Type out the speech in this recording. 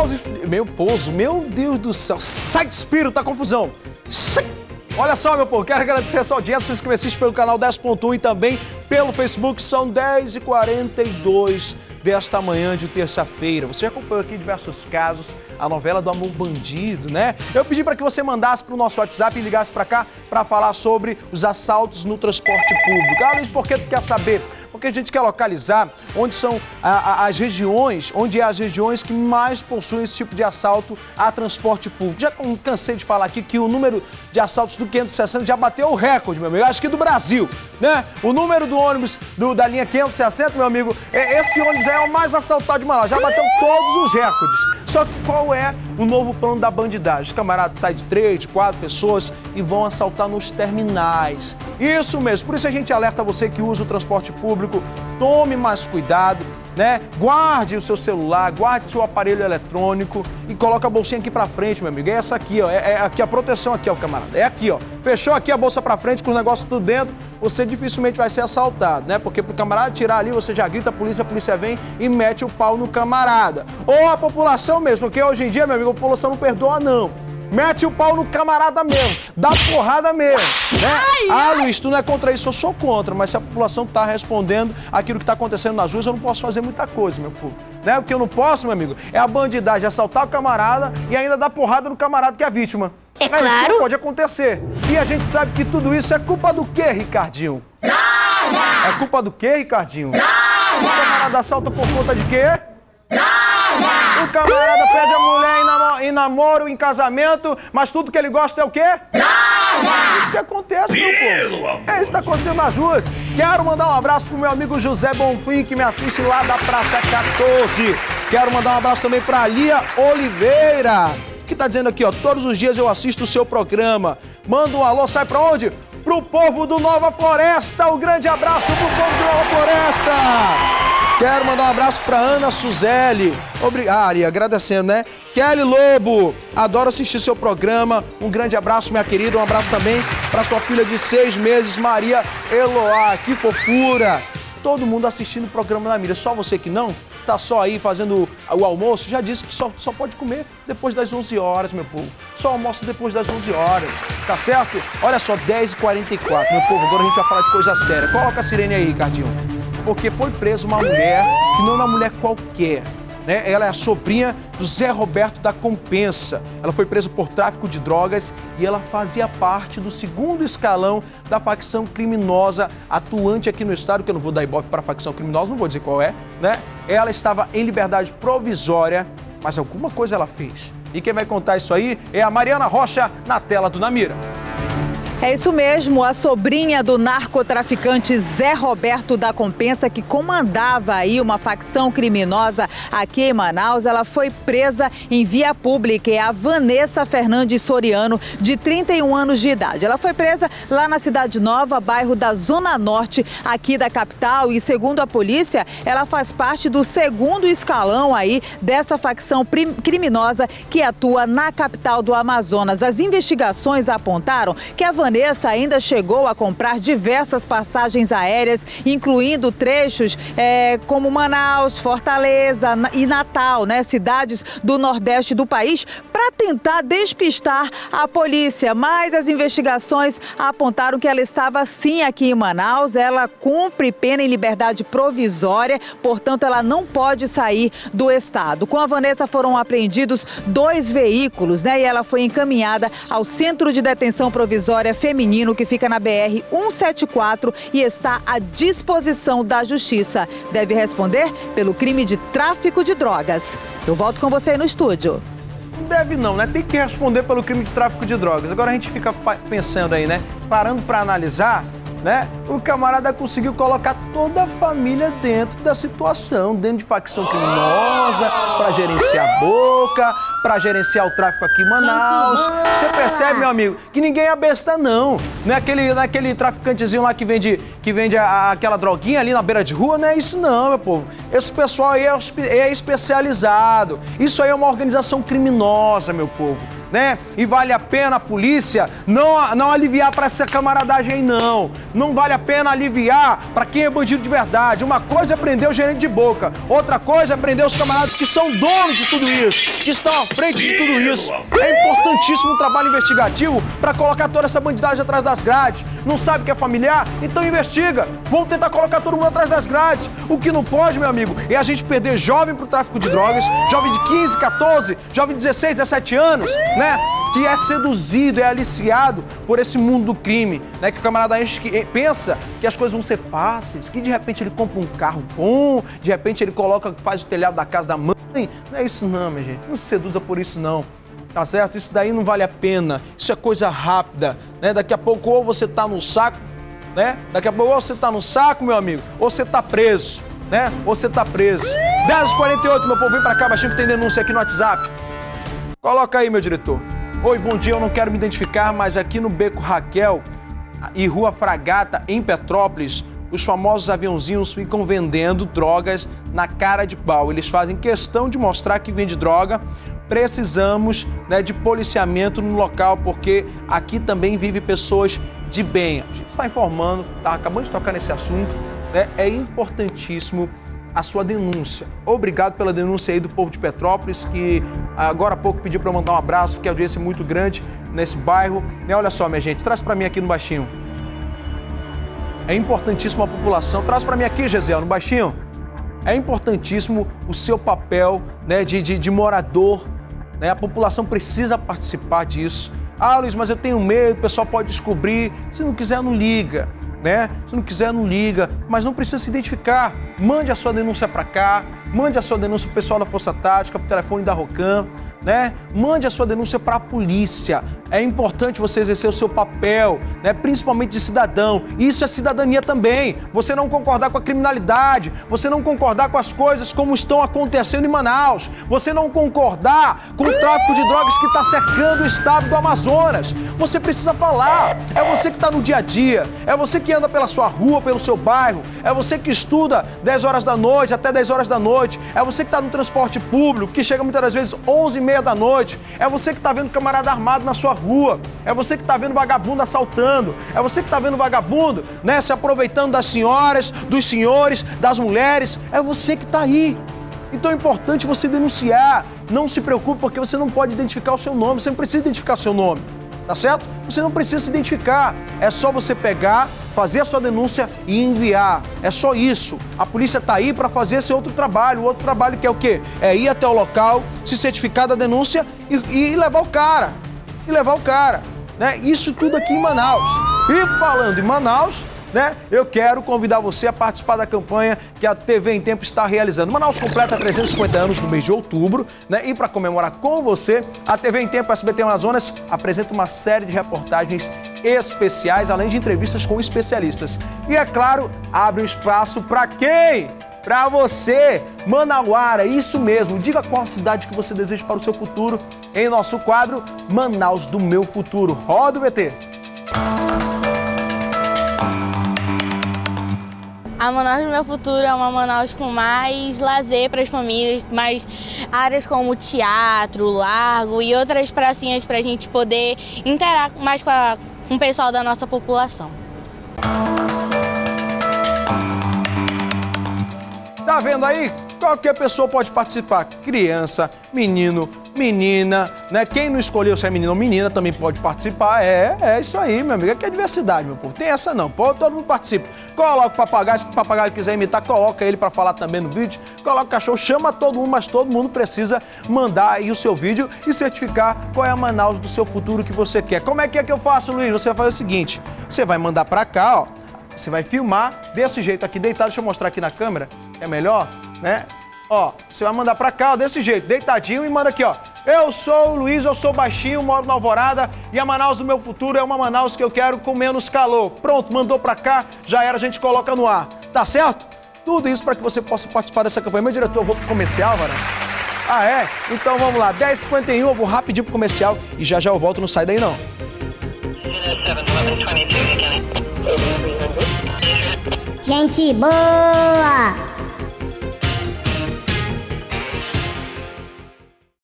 meu Deus do céu. Sai de espírito, tá confusão. Sai. Olha só, meu povo, quero agradecer a sua audiência, se inscrever pelo canal 10.1 e também pelo Facebook. São 10h42 desta manhã de terça-feira. Você acompanhou aqui diversos casos, a novela do amor bandido, né? Eu pedi para que você mandasse para o nosso WhatsApp e ligasse para cá para falar sobre os assaltos no transporte público. Ah, Luiz, por que tu quer saber? Porque a gente quer localizar onde são as regiões, que mais possuem esse tipo de assalto a transporte público. Já cansei de falar aqui que o número de assaltos do 560 já bateu o recorde, meu amigo, acho que do Brasil, né? O número do ônibus da linha 560, meu amigo, esse ônibus é o mais assaltado de Manaus, já bateu todos os recordes. Só que qual é o novo plano da bandidagem? Os camaradas saem de 3, de 4 pessoas e vão assaltar nos terminais. Isso mesmo, por isso a gente alerta você que usa o transporte público, tome mais cuidado, né? Guarde o seu celular, guarde o seu aparelho eletrônico e coloca a bolsinha aqui pra frente, meu amigo. É essa aqui, ó, é aqui a proteção aqui, ó, camarada. É aqui, ó. Fechou aqui a bolsa pra frente com os negócios tudo dentro, você dificilmente vai ser assaltado, né? Porque pro camarada tirar ali, você já grita, a polícia vem e mete o pau no camarada. Ou a população mesmo, porque hoje em dia, meu amigo, a população não perdoa, não. Mete o pau no camarada mesmo, dá porrada mesmo, né? Ah, Luiz, tu não é contra isso, eu sou contra, mas se a população tá respondendo aquilo que tá acontecendo nas ruas, eu não posso fazer muita coisa, meu povo. Né? O que eu não posso, meu amigo, é a bandidagem, assaltar o camarada e ainda dar porrada no camarada que é a vítima. É claro. Isso não pode acontecer. E a gente sabe que tudo isso é culpa do quê, Ricardinho? Nada! É culpa do quê, Ricardinho? Nada! O camarada assalta por conta de quê? Nada! O camarada pede a mulher em namoro, em casamento, mas tudo que ele gosta é o quê? Nada! Isso que acontece, meu povo. É isso que tá acontecendo nas ruas. Quero mandar um abraço pro meu amigo José Bonfim, que me assiste lá da Praça 14. Quero mandar um abraço também pra Lia Oliveira, que tá dizendo aqui, ó, todos os dias eu assisto o seu programa. Manda um alô, sai pra onde? Pro povo do Nova Floresta. Um grande abraço pro povo do Nova Floresta. Quero mandar um abraço pra Ana Suzeli. Obrigado, agradecendo, né? Kelly Lobo, adoro assistir seu programa. Um grande abraço, minha querida. Um abraço também pra sua filha de 6 meses, Maria Eloá. Que fofura. Todo mundo assistindo o programa da Mira. Só você que não? Tá só aí fazendo o almoço? Já disse que só pode comer depois das 11 horas, meu povo. Só almoço depois das 11 horas, tá certo? Olha só, 10h44, meu povo. Agora a gente vai falar de coisa séria. Coloca a sirene aí, Ricardinho. Porque foi presa uma mulher, que não é uma mulher qualquer, né? Ela é a sobrinha do Zé Roberto da Compensa. Ela foi presa por tráfico de drogas e ela fazia parte do 2º escalão da facção criminosa atuante aqui no estado, que eu não vou dar ibope para a facção criminosa, não vou dizer qual é, né? Ela estava em liberdade provisória, mas alguma coisa ela fez. E quem vai contar isso aí é a Mariana Rocha, na tela do Namira. É isso mesmo, a sobrinha do narcotraficante Zé Roberto da Compensa, que comandava aí uma facção criminosa aqui em Manaus, ela foi presa em via pública. É a Vanessa Fernandes Soriano, de 31 anos de idade. Ela foi presa lá na Cidade Nova, bairro da Zona Norte, aqui da capital, e segundo a polícia, ela faz parte do 2º escalão aí dessa facção criminosa que atua na capital do Amazonas. As investigações apontaram que a Vanessa ainda chegou a comprar diversas passagens aéreas, incluindo trechos como Manaus, Fortaleza e Natal, né, cidades do Nordeste do país, para tentar despistar a polícia. Mas as investigações apontaram que ela estava sim aqui em Manaus, ela cumpre pena em liberdade provisória, portanto ela não pode sair do estado. Com a Vanessa foram apreendidos 2 veículos, né, e ela foi encaminhada ao Centro de Detenção Provisória Feminino, que fica na BR-174 e está à disposição da Justiça. Deve responder pelo crime de tráfico de drogas. Eu volto com você aí no estúdio. Não deve não, né? Tem que responder pelo crime de tráfico de drogas. Agora a gente fica pensando aí, né? Parando para analisar, né? O camarada conseguiu colocar toda a família dentro da situação, dentro de facção criminosa, para gerenciar a boca, para gerenciar o tráfico aqui em Manaus. Você percebe, meu amigo, que ninguém é besta, não. Não é aquele traficantezinho lá que vende aquela droguinha ali na beira de rua, não é isso não, meu povo. Esse pessoal aí é especializado. Isso aí é uma organização criminosa, meu povo. né? E vale a pena a polícia não aliviar para essa camaradagem aí, não. Não vale a pena aliviar para quem é bandido de verdade. Uma coisa é prender o gerente de boca, outra coisa é prender os camaradas que são donos de tudo isso, que estão à frente de tudo isso. É importantíssimo um trabalho investigativo para colocar toda essa bandidagem atrás das grades. Não sabe que é familiar? Então investiga. Vamos tentar colocar todo mundo atrás das grades. O que não pode, meu amigo, é a gente perder jovem pro tráfico de drogas, jovem de 15, 14, jovem de 16, 17 anos, né? Que é seduzido, é aliciado por esse mundo do crime, né? Que o camarada pensa que as coisas vão ser fáceis, que de repente ele compra um carro bom, de repente ele faz o telhado da casa da mãe. Não é isso não, minha gente. Não se seduza por isso não. Tá certo? Isso daí não vale a pena. Isso é coisa rápida, né? Daqui a pouco ou você tá no saco, né? Daqui a pouco ou você tá no saco, meu amigo, ou você tá preso, né? Ou você tá preso. 10h48, meu povo, vem pra cá, baixinho, que tem denúncia aqui no WhatsApp. Coloca aí, meu diretor. Oi, bom dia, eu não quero me identificar, mas aqui no Beco Raquel e Rua Fragata, em Petrópolis, os famosos aviãozinhos ficam vendendo drogas na cara de pau. Eles fazem questão de mostrar que vende droga. Precisamos, né, de policiamento no local, porque aqui também vive pessoas de bem. A gente está informando, tá acabando de tocar nesse assunto, né? É importantíssimo a sua denúncia. Obrigado pela denúncia aí do povo de Petrópolis, que agora há pouco pediu para eu mandar um abraço, porque a audiência é muito grande nesse bairro. Né? Olha só, minha gente, traz para mim aqui no baixinho. É importantíssimo a população. Traz para mim aqui, Gesiel, no baixinho. É importantíssimo o seu papel, né, de morador, né? A população precisa participar disso. Ah, Luiz, mas eu tenho medo, o pessoal pode descobrir. Se não quiser, não liga, né? Se não quiser, não liga, mas não precisa se identificar. Mande a sua denúncia para cá, mande a sua denúncia pro pessoal da Força Tática, pro telefone da Rocan, né? Mande a sua denúncia para a polícia. É importante você exercer o seu papel, né? Principalmente de cidadão. Isso é cidadania também. Você não concordar com a criminalidade, você não concordar com as coisas como estão acontecendo em Manaus, você não concordar com o tráfico de drogas que está cercando o estado do Amazonas. Você precisa falar. É você que está no dia a dia, é você que anda pela sua rua, pelo seu bairro, é você que estuda 10 horas da noite até 10 horas da noite, é você que está no transporte público, que chega muitas das vezes 11h30 da noite, é você que está vendo camarada armado na sua rua, é você que está vendo vagabundo assaltando, é você que está vendo vagabundo, né, se aproveitando das senhoras, dos senhores, das mulheres, é você que está aí. Então é importante você denunciar. Não se preocupe, porque você não pode identificar o seu nome, você não precisa identificar o seu nome, tá certo? Você não precisa se identificar, é só você pegar, fazer a sua denúncia e enviar. É só isso. A polícia tá aí para fazer esse outro trabalho. O outro trabalho que é o quê? É ir até o local, se certificar da denúncia e levar o cara. Né? Isso tudo aqui em Manaus. E falando em Manaus, né, eu quero convidar você a participar da campanha que a TV em Tempo está realizando. Manaus completa 350 anos no mês de outubro, né? E para comemorar com você, a TV em Tempo SBT Amazonas apresenta uma série de reportagens especiais, além de entrevistas com especialistas. E é claro, abre um espaço para quem? Para você, Manauara, isso mesmo. Diga qual a cidade que você deseja para o seu futuro em nosso quadro Manaus do Meu Futuro. Roda o VT. A Manaus do Meu Futuro é uma Manaus com mais lazer para as famílias, mais áreas como teatro, largo e outras pracinhas para a gente poder interagir mais com o pessoal da nossa população. Tá vendo aí? Qualquer pessoa pode participar. Criança, menino, menina, né? Quem não escolheu se é menino ou menina também pode participar. É isso aí, meu amigo. Aqui é diversidade, meu povo. Tem essa não. Pô, todo mundo participa. Coloca o papagaio, se o papagaio quiser imitar, coloca ele pra falar também no vídeo. Coloca o cachorro, chama todo mundo, mas todo mundo precisa mandar aí o seu vídeo e certificar qual é a Manaus do seu futuro que você quer. Como é que eu faço, Luiz? Você vai fazer o seguinte, você vai mandar pra cá, ó. Você vai filmar desse jeito aqui, deitado. Deixa eu mostrar aqui na câmera, é melhor, né? Ó, você vai mandar pra cá, ó, desse jeito, deitadinho e manda aqui, ó. Eu sou o Luiz, eu sou baixinho, moro na Alvorada e a Manaus do meu futuro é uma Manaus que eu quero com menos calor. Pronto, mandou pra cá, já era, a gente coloca no ar, tá certo? Tudo isso para que você possa participar dessa campanha. Meu diretor, eu vou pro comercial, Varão. Ah, é? Então vamos lá, 10h51, eu vou rapidinho pro comercial e já eu volto, não sai daí não. Gente boa!